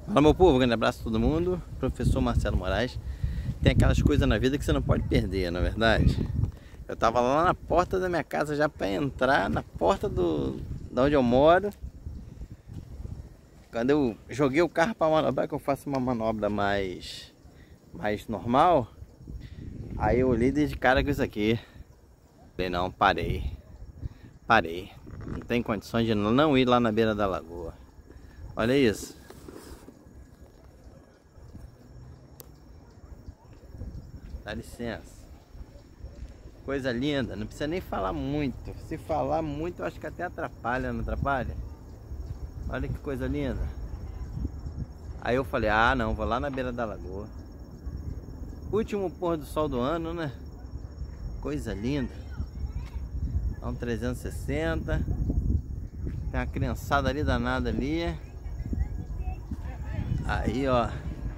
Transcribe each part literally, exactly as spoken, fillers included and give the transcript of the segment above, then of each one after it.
Fala, meu povo, grande abraço a todo mundo. Professor Marcelo Moraes. Tem aquelas coisas na vida que você não pode perder, na verdade. Eu tava lá na porta da minha casa já para entrar, na porta do, da onde eu moro. Quando eu joguei o carro para manobrar, que eu faço uma manobra mais, mais normal, aí eu olhei desde cara com isso aqui. Falei, não, parei. Parei. Não tem condições de não ir lá na beira da lagoa. Olha isso. Dá licença. Coisa linda, não precisa nem falar muito. Se falar muito, eu acho que até atrapalha, não atrapalha? Olha que coisa linda. Aí eu falei, ah não, vou lá na beira da lagoa. Último pôr do sol do ano, né? Coisa linda. Dá um trezentos e sessenta. Tem uma criançada ali danada ali. Aí, ó.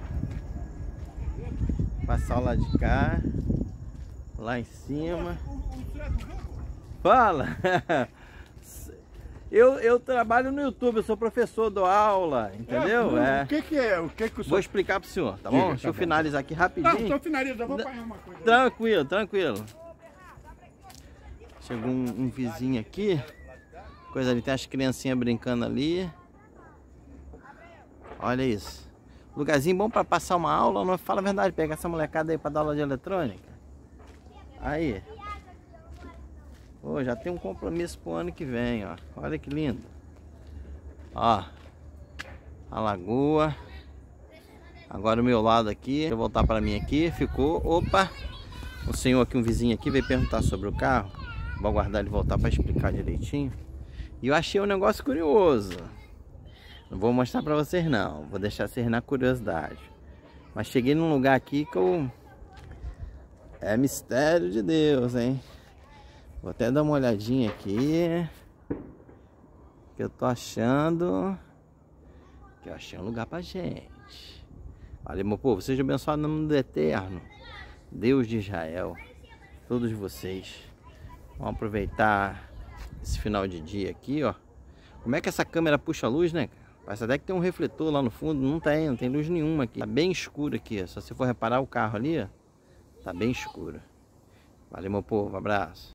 Passar o lado de cá. Lá em cima. Fala! Eu, eu trabalho no YouTube, eu sou professor, dou aula, entendeu? É, É. O que que é? O que que o senhor... Vou explicar pro senhor, tá Diga, bom? tá Deixa eu bom. finalizar aqui Não, rapidinho. então finaliza, eu vou apanhar uma coisa. Tranquilo, tranquilo. Chegou um, um vizinho aqui. Coisa ali, tem as criancinhas brincando ali. Olha isso. Lugarzinho bom para passar uma aula, não fala a verdade, pegar essa molecada aí para dar aula de eletrônica. Aí. Pô, já tem um compromisso pro ano que vem, ó. Olha que lindo. Ó. A lagoa. Agora o meu lado aqui. Deixa eu voltar para mim aqui. Ficou. Opa. O senhor aqui, um vizinho aqui, veio perguntar sobre o carro. Vou aguardar ele voltar para explicar direitinho. E eu achei um negócio curioso. Não vou mostrar para vocês não. Vou deixar vocês na curiosidade. Mas cheguei num lugar aqui que eu... É mistério de Deus, hein? Vou até dar uma olhadinha aqui. Que eu tô achando... Que eu achei um lugar pra gente. Valeu, meu povo. Seja abençoado no nome do Eterno. Deus de Israel. Todos vocês. Vamos aproveitar esse final de dia aqui, ó. Como é que essa câmera puxa luz, né? Parece até que tem um refletor lá no fundo. Não tem, não tem luz nenhuma aqui. Tá bem escuro aqui, ó. Se você for reparar o carro ali, ó. Tá bem escuro. Valeu, meu povo. Abraço.